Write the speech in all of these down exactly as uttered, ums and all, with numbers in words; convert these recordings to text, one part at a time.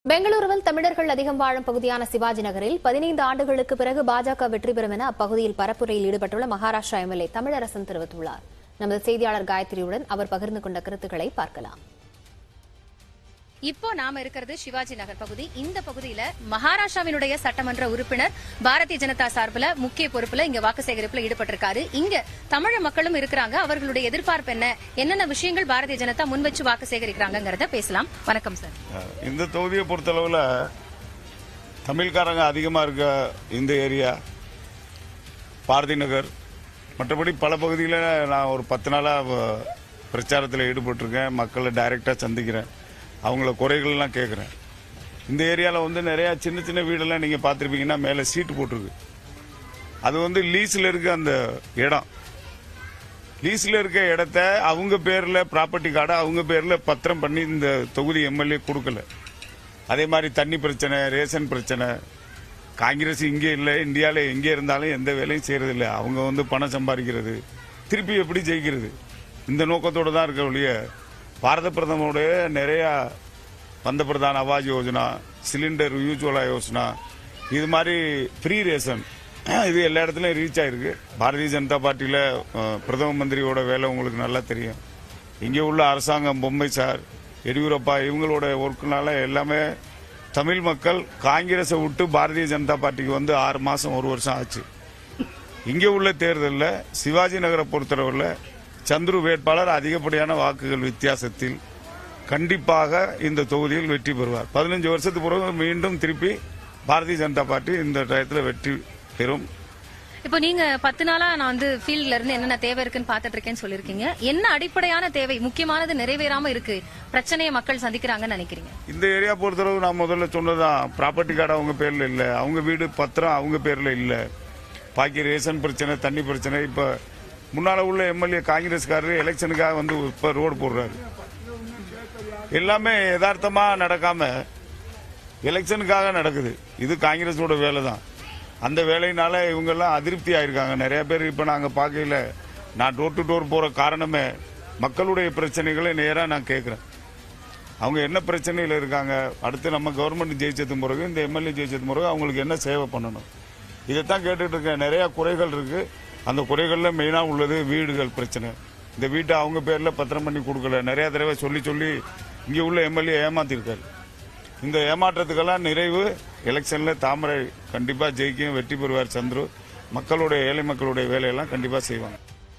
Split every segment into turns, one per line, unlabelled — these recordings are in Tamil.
பெங்களூருவில் தமிழர்கள் அதிகம் வாழும் பகுதியான சிவாஜி நகரில் பதினைந்து ஆண்டுகளுக்கு பிறகு பாஜக வெற்றி பெறும் என அப்பகுதியில் பரப்புரையில் ஈடுபட்டுள்ள மகாராஷ்டிரா எம்எல்ஏ தமிழரசன் தெரிவித்துள்ளார். நமது செய்தியாளர் காயத்ரியுடன் அவர் பகிர்ந்து கொண்ட கருத்துக்களை பார்க்கலாம்.
இப்போ நாம இருக்கிறது சிவாஜி நகர் பகுதி. இந்த பகுதியில மகாராஷ்டிராவினுடைய சட்டமன்ற உறுப்பினர் பாரதிய ஜனதா சார்பில் முக்கிய பொறுப்புல இங்க வாக்கு சேகரிப்புல ஈடுபட்டிருக்காரு. இங்க தமிழ் மக்களும் இருக்கிறாங்க. அவர்களுடைய எதிர்பார்ப்பு என்ன, என்னென்ன விஷயங்கள் பாரதிய ஜனதா முன் வச்சு வாக்கு சேகரிக்கிறாங்கிறத பேசலாம். வணக்கம் சார்.
இந்த தொகுதியை பொறுத்தளவுல தமிழ்காரங்க அதிகமா இருக்க இந்த ஏரியா பாரதி நகர், மற்றபடி பல பகுதியில் நான் ஒரு பத்து நாளா பிரச்சாரத்தில் ஈடுபட்டிருக்கேன். மக்களை டைரக்டா சந்திக்கிறேன், அவங்கள குறைகள்லாம் கேட்குறேன். இந்த ஏரியாவில் வந்து நிறையா சின்ன சின்ன வீடெல்லாம் நீங்கள் பார்த்துருப்பீங்கன்னா மேலே சீட்டு போட்டிருக்கு. அது வந்து லீஸில் இருக்க அந்த இடம், லீஸில் இருக்க இடத்த அவங்க பேரில் ப்ராப்பர்ட்டி கார்டை அவங்க பேரில் பத்திரம் பண்ணி இந்த தொகுதி எம்எல்ஏ கொடுக்கல. அதே மாதிரி தண்ணி பிரச்சனை, ரேஷன் பிரச்சனை. காங்கிரஸ் இங்கே இல்லை, இந்தியாவில் எங்கே இருந்தாலும் எந்த வேலையும் செய்யறதில்லை. அவங்க வந்து பணம் சம்பாதிக்கிறது, திருப்பி எப்படி ஜெயிக்கிறது, இந்த நோக்கத்தோடு தான் இருக்க ஒழிய பாரத பிரதமருடைய நிறைய வந்த பிரதான் ஆவாஸ் யோஜனா, சிலிண்டர் உஜ்வாலா யோஜனா, இது மாதிரி ஃப்ரீ ரேஷன், இது எல்லா இடத்துலையும் ரீச் ஆயிருக்கு. பாரதிய ஜனதா பார்ட்டியில பிரதம மந்திரியோட வேலை உங்களுக்கு நல்லா தெரியும். இங்கே உள்ள அரசாங்கம், பொம்மை சார், எடியூரப்பா, இவங்களோட ஒர்க்குனால எல்லாமே தமிழ் மக்கள் காங்கிரஸை விட்டு பாரதிய ஜனதா பார்ட்டிக்கு வந்து ஆறு மாசம் ஒரு வருஷம் ஆச்சு. இங்கே உள்ள தேர்தலில் சிவாஜி நகரை பொறுத்தளவில் சந்துரு வேட்பாளர் அதிகப்படியான வாக்குகள் வித்தியாசத்தில் கண்டிப்பாக இந்த தொகுதியில் வெற்றி பெறுவார். பதினஞ்சு வருஷத்துக்கு பிறகு மீண்டும் திருப்பி பாரதிய ஜனதா பார்ட்டி இந்த டயத்தில் வெற்றி பெறும்.
இப்போ நீங்க பத்து நாளா நான் வந்து ஃபீல்ட்ல இருந்து என்னென்ன தேவை இருக்குன்னு பாத்துட்டு இருக்கேன்னு சொல்லிருக்கீங்க. என்ன அடிப்படையான தேவை, முக்கியமானது நிறைவேறாம இருக்கு, பிரச்சனையை மக்கள் சந்திக்கிறாங்கன்னு நினைக்கிறீங்க?
இந்த ஏரியா பொறுத்தளவு நான் முதல்ல சொன்னதான், ப்ராப்பர்ட்டி கார்டு அவங்க பேர்ல இல்ல, அவங்க வீடு பத்திரம் அவங்க பேர்ல இல்ல, பாக்கி ரேஷன் பிரச்சனை, தண்ணி பிரச்சனை. இப்ப முன்னால உள்ள எம்எல்ஏ காங்கிரஸ்காரர் எலெக்ஷனுக்காக வந்து இப்ப ரோடு போடுறாரு. எல்லாமே யதார்த்தமா நடக்காம எலெக்ஷனுக்காக நடக்குது. இது காங்கிரஸோட வேலை தான். அந்த வேலையினால இவங்க எல்லாம் அதிருப்தி ஆயிருக்காங்க நிறைய பேர். இப்ப நாங்க பார்க்கல, நான் டோர் டு டோர் போற காரணமே மக்களுடைய பிரச்சனைகளை நேரா நான் கேட்கிறேன். அவங்க என்ன பிரச்சனையில இருக்காங்க, அடுத்து நம்ம கவர்மெண்ட் ஜெயிச்சது பிறகு, இந்த எம்எல்ஏ ஜெயிச்சது பிறகு அவங்களுக்கு என்ன சேவை பண்ணணும், இதைத்தான் கேட்டுட்டு இருக்கேன். நிறைய குறைகள் இருக்கு. அந்த குறைகள்ல மெயினா உள்ளது வீடுகள் பிரச்சனை. இந்த வீட்டை அவங்க பேர்ல பத்திரம் பண்ணி கொடுக்கல. நிறைய தடவை சொல்லி சொல்லி இங்க உள்ள எம்எல்ஏ ஏமாத்திருக்காரு. இந்த ஏமாற்றத்துக்கெல்லாம் நிறைவு எலெக்ஷன்ல தாமரை கண்டிப்பா ஜெயிக்கும், வெற்றி பெறுவார் சந்துரு. மக்களுடைய, ஏழை மக்களுடைய வேலையெல்லாம் கண்டிப்பா செய்வாங்க.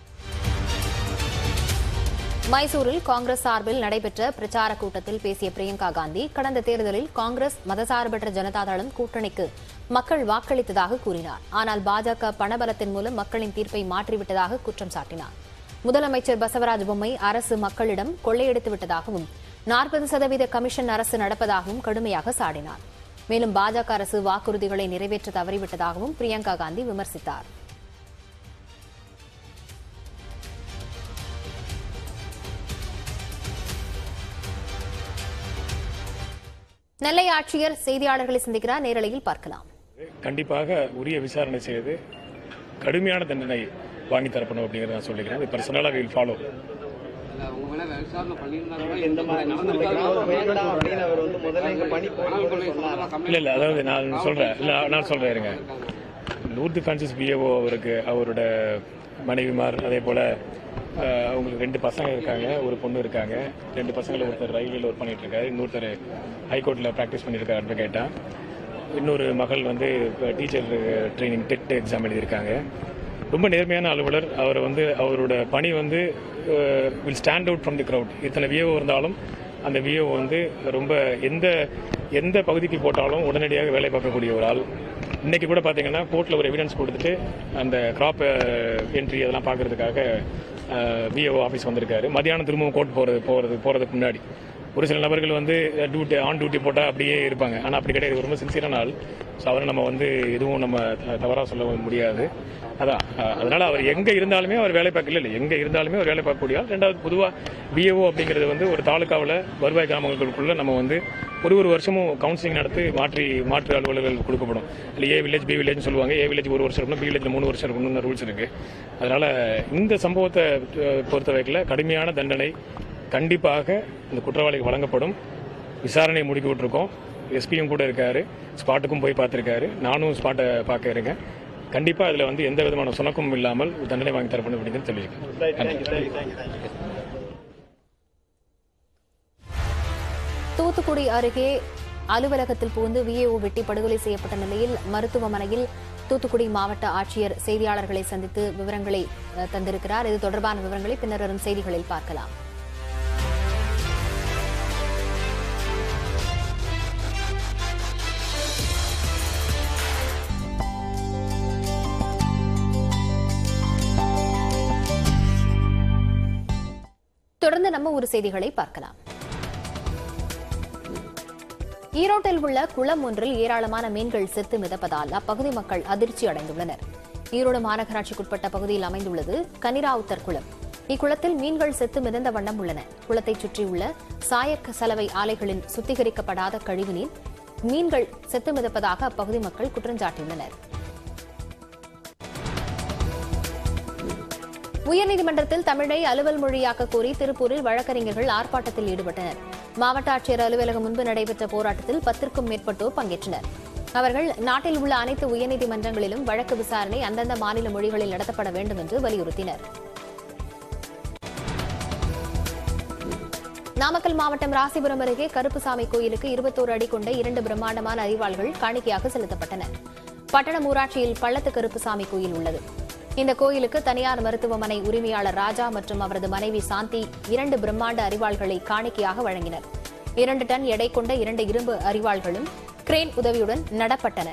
மைசூரில் காங்கிரஸ் சார்பில் நடைபெற்ற பிரச்சார கூட்டத்தில் பேசிய பிரியங்கா காந்தி, கடந்த தேர்தலில் காங்கிரஸ் மதசார்பற்ற ஜனதா தளம் கூட்டணிக்கு மக்கள் வாக்களித்ததாக கூறினார். ஆனால் பாஜக பணபலத்தின் மூலம் மக்களின் தீர்ப்பை மாற்றிவிட்டதாக குற்றம் சாட்டினார். முதலமைச்சர் பசவராஜ் பொம்மை அரசு மக்களிடம் கொள்ளையடித்து விட்டதாகவும் நாற்பது சதவீத கமிஷன் அரசு நடப்பதாகவும் கடுமையாக சாடினார். மேலும் பாஜக அரசு வாக்குறுதிகளை நிறைவேற்ற தவறிவிட்டதாகவும் பிரியங்கா காந்தி விமர்சித்தார். நெல்லை ஆட்சியர் செய்தியாளர்களை சந்திக்கிறார், நேரலையில் பார்க்கலாம்.
கண்டிப்பாக உரிய விசாரணை செய்து கடுமையான தண்டனை வாங்கி தரப்படும் அப்படிங்கறத நான் சொல்லிக்கிறேன். பர்சனலா வில் ஃபாலோ. இல்ல இல்ல அதாவது நான் சொல்றேன் இல்ல நான் சொல்றேன் இருங்க. லூர்து பிரான்சிஸ் பிஏஓ அவருக்கு அவரோட மனைவிமார், அதே போல அவங்களுக்கு ரெண்டு பசங்க இருக்காங்க, ஒரு பொண்ணு இருக்காங்க. ரெண்டு பசங்களை ஒருத்தர் ரயில்வேல ஒர்க் பண்ணிட்டு இருக்காரு, இன்னொருத்தர் ஹைகோர்ட்ல பிராக்டிஸ் பண்ணிருக்காரு அட்வொகேட்டா. இன்னொரு மகள் வந்து டீச்சர் ட்ரைனிங் டெட் எக்ஸாம் எழுதியிருக்காங்க. ரொம்ப நேர்மையான அலுவலர். அவர் வந்து அவரோட பணி வந்து will stand out from the crowd. இத்தனை விஏஓ இருந்தாலும் அந்த விஏஓ வந்து ரொம்ப எந்த எந்த பகுதிக்கு போட்டாலும் உடனடியாக வேலை பார்க்கக்கூடிய ஒரு ஆள். இன்னைக்கு கூட பார்த்தீங்கன்னா கோர்ட்டில் ஒரு எவிடன்ஸ் கொடுத்துட்டு அந்த கிராப் என்ட்ரி அதெல்லாம் பார்க்கறதுக்காக விஏஓ ஆஃபீஸ் வந்திருக்காரு. மதியானம் திரும்பவும் கோர்ட் போகிறது போகிறது போகிறதுக்கு முன்னாடி ஒரு சில நபர்கள் வந்து டியூட்டி ஆன் டியூட்டி போட்டால் அப்படியே இருப்பாங்க. ஆனால் அப்படி கிடையாது, ரொம்ப சின்சியரான ஆள். ஸோ அவரை நம்ம வந்து எதுவும் நம்ம தவறாக சொல்ல முடியாது. அதான் அதனால அவர் எங்கே இருந்தாலுமே அவர் வேலை பார்க்கல இல்லை எங்கே இருந்தாலுமே அவர் வேலை பார்க்கக்கூடிய ஆள். ரெண்டாவது, பொதுவாக விஏஓ அப்படிங்கிறது வந்து ஒரு தாலுக்காவில் வருவாய் கிராமங்களுக்குள்ள நம்ம வந்து ஒரு ஒரு வருஷமும் கவுன்சிலிங் நடத்தி மாற்றி மாற்று அலுவலர்கள் கொடுக்கப்படும். இல்லை ஏ வில்லேஜ் பி வில்லேஜ்னு சொல்லுவாங்க. ஏ வில்லேஜ் ஒரு வருஷம் இருக்கணும், பி வில்லேஜ் மூணு வருஷம் இருக்கணும்னு ரூல்ஸ் இருக்கு. அதனால இந்த சம்பவத்தை பொறுத்த வரைக்கும் கடுமையான தண்டனை கண்டிப்பாக இந்த குற்றவாளிக்கு வழங்கப்படும். விசாரணை முடிக்க விட்டுருக்கோம். எஸ்பியும் கூட இருக்காரு, ஸ்பாட்டுக்கும் போய் பார்த்துருக்காரு. நானும் ஸ்பாட்டை பார்க்க இருக்கேன். கண்டிப்பாக அதில் வந்து எந்த விதமான சுணக்கமும் இல்லாமல் தண்டனை வாங்கி தரப்படும் அப்படிங்கிறது தெரிவிக்கிறேன்.
தூத்துக்குடி அருகே அலுவலகத்தில் புகுந்து விஏஓ வெட்டி படுகொலை செய்யப்பட்ட நிலையில் மருத்துவமனையில் தூத்துக்குடி மாவட்ட ஆட்சியர் செய்தியாளர்களை சந்தித்து விவரங்களை தந்திருக்கிறார். இது தொடர்பான விவரங்களை பின்னர் வரும் செய்திகளில் பார்க்கலாம். தொடர்ந்து நம்ம ஒரு செய்திகளை பார்க்கலாம். ஈரோட்டில் உள்ள குளம் ஒன்றில் ஏராளமான மீன்கள் செத்து மிதப்பதால் அப்பகுதி மக்கள் அதிர்ச்சி அடைந்துள்ளனர். ஈரோடு மாநகராட்சிக்குட்பட்ட பகுதியில் அமைந்துள்ளது கனிராவுத்தர் குளம். இக்குளத்தில் மீன்கள் செத்து மிதந்த வண்ணம் உள்ளன. குளத்தைச் சுற்றியுள்ள சாயக்க சலவை ஆலைகளின் சுத்திகரிக்கப்படாத கழிவுநீர் மீன்கள் செத்து மிதப்பதாக அப்பகுதி மக்கள் குற்றஞ்சாட்டியுள்ளனர். உயர்நீதிமன்றத்தில் தமிழை அலுவல் மொழியாக்க கோரி திருப்பூரில் வழக்கறிஞர்கள் ஆர்ப்பாட்டத்தில் ஈடுபட்டனர். மாவட்ட ஆட்சியர் அலுவலகம் முன்பு நடைபெற்ற போராட்டத்தில் பத்திற்கும் மேற்பட்டோர் பங்கேற்றனர். அவர்கள் நாட்டில் உள்ள அனைத்து உயர்நீதிமன்றங்களிலும் வழக்கு விசாரணை அந்தந்த மாநில மொழிகளில் நடத்தப்பட வேண்டும் என்று வலியுறுத்தினர். நாமக்கல் மாவட்டம் ராசிபுரம் அருகே கருப்புசாமி கோயிலுக்கு இருபத்தோரு அடி கொண்ட இரண்டு பிரம்மாண்டமான அரிவாள்கள் காணிக்கையாக செலுத்தப்பட்டன. பட்டணம் ஊராட்சியில் பள்ளத்து கருப்புசாமி கோயில் உள்ளது. இந்த கோயிலுக்கு தனியார் மருத்துவமனை உரிமையாளர் ராஜா மற்றும் அவரது மனைவி சாந்தி இரண்டு பிரம்மாண்ட அரிவாள்களை காணிக்கையாக வழங்கினர். இரண்டு டன் எடை கொண்ட இரண்டு இரும்பு அரிவாள்களும் கிரேன் உதவியுடன் நடப்பட்டன.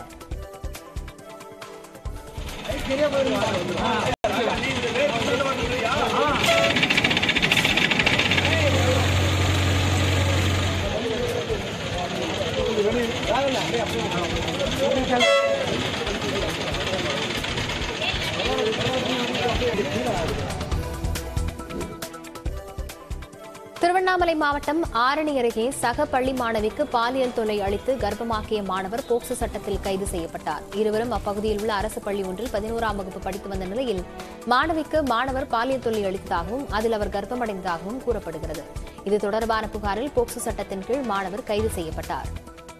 திருவண்ணாமலை மாவட்டம் ஆரணி அருகே சக பள்ளி மாணவிக்கு பாலியல் தொல்லை அளித்து கர்ப்பமாக்கிய மாணவர் போக்சோ சட்டத்தில் கைது செய்யப்பட்டார். இருவரும் அப்பகுதியில் உள்ள அரசு பள்ளி ஒன்றில் பதினோராம் வகுப்பு படித்து வந்த நிலையில் மாணவிக்கு மாணவர் பாலியல் தொல்லை அளித்ததாகவும் அதில் அவர் கர்ப்பமடைந்ததாகவும் கூறப்படுகிறது. இது தொடர்பான புகாரில் போக்சோ சட்டத்தின் கீழ் மாணவர் கைது செய்யப்பட்டார்.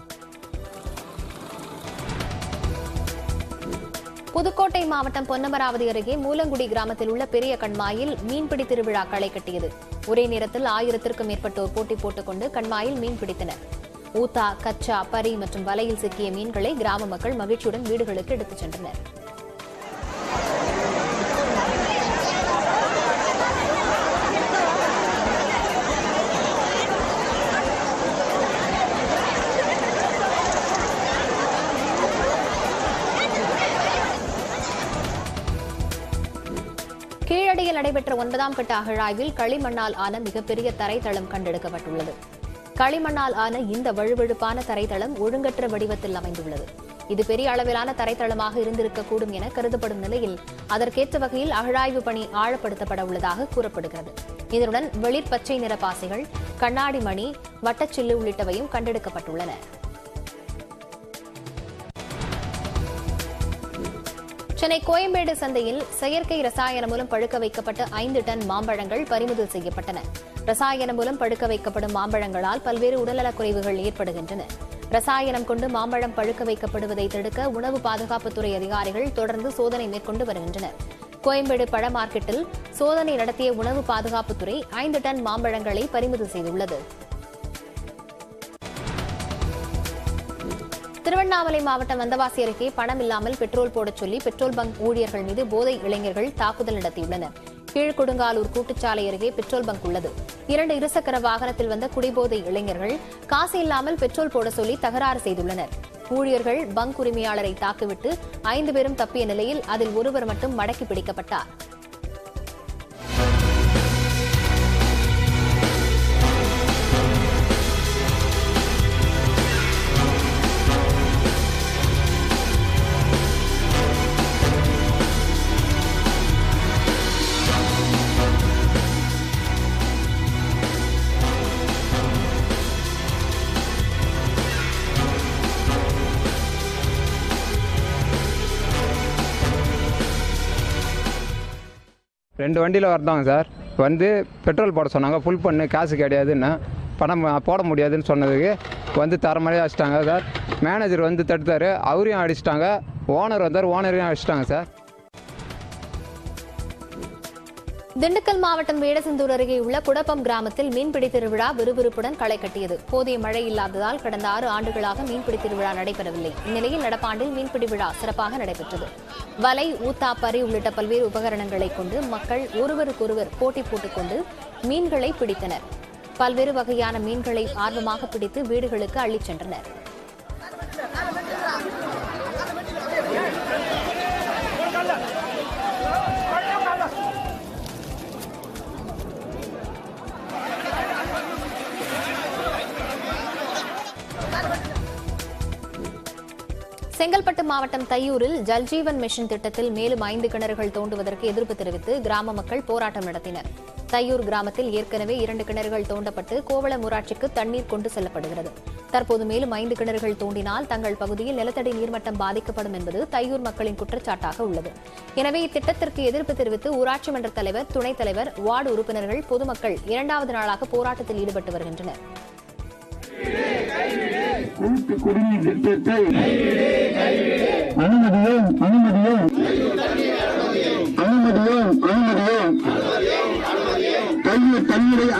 புதுக்கோட்டை மாவட்டம் பொன்னமராவதி அருகே மூலங்குடி கிராமத்தில் உள்ள பெரிய கண்மாயில் மீன்பிடி திருவிழா களை கட்டியது. ஒரே நேரத்தில் ஆயிரத்திற்கும் மேற்பட்டோர் போட்டி போட்டுக் கொண்டு கண்மாயில் மீன் பிடித்தனர். ஊத்தா, கச்சா, பரி மற்றும் வலையில் சிக்கிய மீன்களை கிராம மக்கள் மகிழ்ச்சியுடன் வீடுகளுக்கு எடுத்துச் சென்றனர். கீழடியில் நடைபெற்ற ஒன்பதாம் கட்ட அகழாய்வில் களிமண்ணால் ஆன மிகப்பெரிய தரைத்தளம் கண்டெடுக்கப்பட்டுள்ளது. களிமண்ணால் ஆன இந்த வழுவழுப்பான தரைத்தளம் ஒழுங்கற்ற வடிவத்தில் அமைந்துள்ளது. இது பெரிய அளவிலான தரைத்தளமாக இருந்திருக்கக்கூடும் என கருதப்படும் நிலையில் அதற்கேற்ற வகையில் அகழாய்வு பணி ஆழப்படுத்தப்பட உள்ளதாக கூறப்படுகிறது. இதனுடன் வெளிர் பச்சை நிற பாசிகள், கண்ணாடி மணி, வட்டச்சில்லு உள்ளிட்டவையும் கண்டெடுக்கப்பட்டுள்ளன. சென்னை கோயம்பேடு சந்தையில் செயற்கை ரசாயனம் மூலம் பழுக்க வைக்கப்பட்ட ஐந்து டன் மாம்பழங்கள் பறிமுதல் செய்யப்பட்டன. ரசாயனம் மூலம் பழுக்க வைக்கப்படும் மாம்பழங்களால் பல்வேறு உடல்நலக் குறைவுகள் ஏற்படுகின்றன. ரசாயனம் கொண்டு மாம்பழம் பழுக்க வைக்கப்படுவதை தடுக்க உணவு பாதுகாப்புத்துறை அதிகாரிகள் தொடர்ந்து சோதனை மேற்கொண்டு வருகின்றனர். கோயம்பேடு பழ மார்க்கெட்டில் சோதனை நடத்திய உணவு பாதுகாப்புத்துறை ஐந்து டன் மாம்பழங்களை பறிமுதல் செய்துள்ளது. திருவண்ணாமலை மாவட்டம் வந்தவாசி அருகே பணம் இல்லாமல் பெட்ரோல் போடச் சொல்லி பெட்ரோல் பங்க் ஊழியர்கள் மீது போதை இளைஞர்கள் தாக்குதல் நடத்தியுள்ளனர். கீழ்கொடுங்காலூர் கூட்டுச்சாலை அருகே பெட்ரோல் பங்க் உள்ளது. இரண்டு இருசக்கர வாகனத்தில் வந்த குடிபோதை இளைஞர்கள் காசு இல்லாமல் பெட்ரோல் போட சொல்லி தகராறு செய்துள்ளனர். ஊழியர்கள் பங்க் உரிமையாளரை தாக்கிவிட்டு ஐந்து பேரும் தப்பிய நிலையில் அதில் ஒருவர் மட்டும் மடக்கி பிடிக்கப்பட்டார்.
ரெண்டு வண்டியில் வரதாங்க சார். வந்து பெட்ரோல் போட சொன்னாங்க. ஃபுல் பண்ணு, காசு கிடையாதுன்னு பணம் போட முடியாதுன்னு சொன்னதுக்கு வந்து தரமறையாக அடிச்சிட்டாங்க சார். மேனேஜர் வந்து தடுத்தார், அவரையும் அடிச்சிட்டாங்க. ஓனர் வந்தார், ஓனரையும் அடிச்சிட்டாங்க சார்.
திண்டுக்கல் மாவட்டம் வேடசந்தூர் அருகே உள்ள குடப்பம் கிராமத்தில் மீன்பிடி திருவிழா விறுவிறுப்புடன் களை கட்டியது. போதிய மழை இல்லாததால் கடந்த ஆறு ஆண்டுகளாக மீன்பிடி திருவிழா நடைபெறவில்லை. இந்நிலையில் நடப்பாண்டில் மீன்பிடி விழா சிறப்பாக நடைபெற்றது. வலை, ஊத்தா, பரி உள்ளிட்ட பல்வேறு உபகரணங்களை கொண்டு மக்கள் ஒருவருக்கொருவர் போட்டி போட்டுக் கொண்டு மீன்களை பிடித்தனர். பல்வேறு வகையான மீன்களை ஆர்வமாக பிடித்து வீடுகளுக்கு அள்ளிச் சென்றனர். செங்கல்பட்டு மாவட்டம் தையூரில் ஜல்ஜீவன் மிஷன் திட்டத்தில் மேலும் ஐந்து கிணறுகள் தோண்டுவதற்கு எதிர்ப்பு தெரிவித்து கிராம மக்கள் போராட்டம் நடத்தினர். தையூர் கிராமத்தில் ஏற்கனவே இரண்டு கிணறுகள் தோண்டப்பட்டு கோவளம் ஊராட்சிக்கு தண்ணீர் கொண்டு செல்லப்படுகிறது. தற்போது மேலும் ஐந்து கிணறுகள் தோண்டினால் தங்கள் பகுதியில் நிலத்தடி நீர்மட்டம் பாதிக்கப்படும் என்பது தையூர் மக்களின் குற்றச்சாட்டாக உள்ளது. எனவே இத்திட்டத்திற்கு எதிர்ப்பு தெரிவித்து ஊராட்சி மன்ற தலைவர், துணைத் தலைவர், வார்டு உறுப்பினர்கள், பொதுமக்கள் இரண்டாவது நாளாக போராட்டத்தில் ஈடுபட்டு வருகின்றனர்.
கூட்டு குடிநீர் திட்டத்தை அனுமதியும் அனுமதியும் அனுமதியும் அனுமதியும் தண்ணீர் தண்ணீரை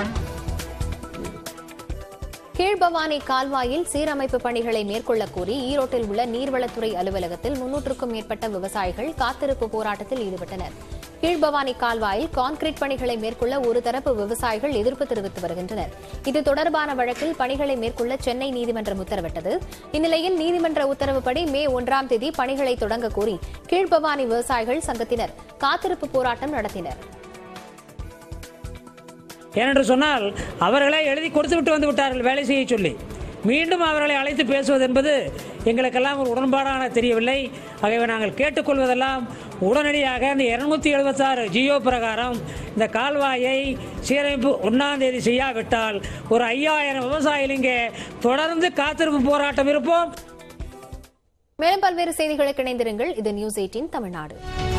கீழ்பவானி கால்வாயில் சீரமைப்பு பணிகளை மேற்கொள்ளக் கோரி ஈரோட்டில் உள்ள நீர்வளத்துறை அலுவலகத்தில் முன்னூற்றுக்கும் மேற்பட்ட விவசாயிகள் காத்திருப்பு போராட்டத்தில் ஈடுபட்டனர். கீழ்பவானி கால்வாயில் கான்கிரீட் பணிகளை மேற்கொள்ள ஒரு தரப்பு விவசாயிகள் எதிர்ப்பு தெரிவித்து வருகின்றனர். இது தொடர்பான வழக்கில் பணிகளை மேற்கொள்ள சென்னை நீதிமன்றம் உத்தரவிட்டது. இந்நிலையில் நீதிமன்ற உத்தரவுப்படி மே ஒன்றாம் தேதி பணிகளை தொடங்க கோரி கீழ்பவானி விவசாயிகள் சங்கத்தினர் காத்திருப்பு போராட்டம் நடத்தினர்.
ஏனென்று சொன்னால் அவர்களே எழுதி கொடுத்துவிட்டு வந்து விட்டார்கள் வேலை செய்ய சொல்லி. மீண்டும் அவர்களை அழைத்து பேசுவது என்பது எங்களுக்கெல்லாம் ஒரு உடன்பாடான தெரியவில்லை. ஆகவே நாங்கள் கேட்டுக்கொள்வதெல்லாம் உடனடியாக இந்த இருநூத்தி எழுபத்தி ஆறு ஜியோ பிரகாரம் இந்த கால்வாயை சீரமைப்பு ஒன்னாம் தேதி செய்யாவிட்டால் ஒரு ஐயாயிரம் விவசாயிகள் இங்கே தொடர்ந்து காத்திருப்பு போராட்டம் இருப்போம்.
மேலும் பல்வேறு செய்திகளுக்கு இணைந்திருங்கள். இது நியூஸ் எய்ட்டீன் தமிழ்நாடு.